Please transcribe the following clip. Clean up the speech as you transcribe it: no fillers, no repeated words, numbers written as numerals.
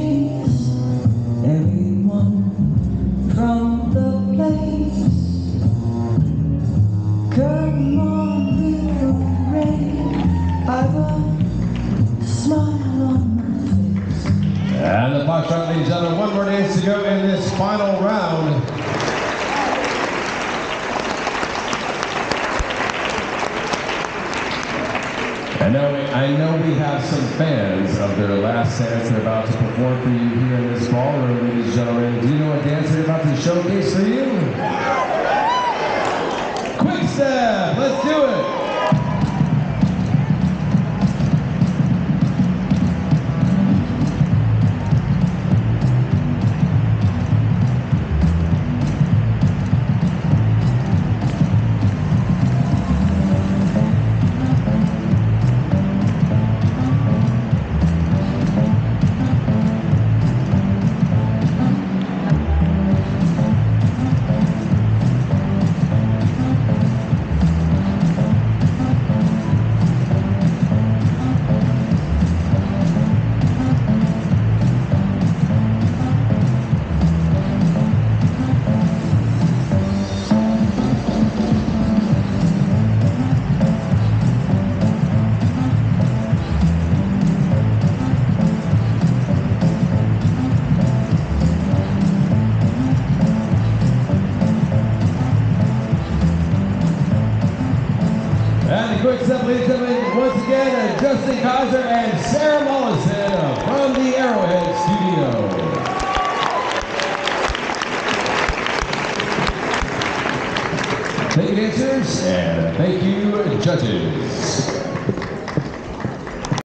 chase everyone from the place. Come on, little rain, I want a smile on my face. And the Fox Trot, ladies and gentlemen, one more dance to go in this final round. I know we have some fans of their last dance they're about to perform for you here in this ballroom, ladies and gentlemen. Do you know what dance they're about to showcase for you? Quick step, let's do it. And a quick step, ladies and gentlemen, once again, Justin Kaiser and Sarah Mollison from the Arrowhead Studio. Thank you, dancers, and thank you, judges.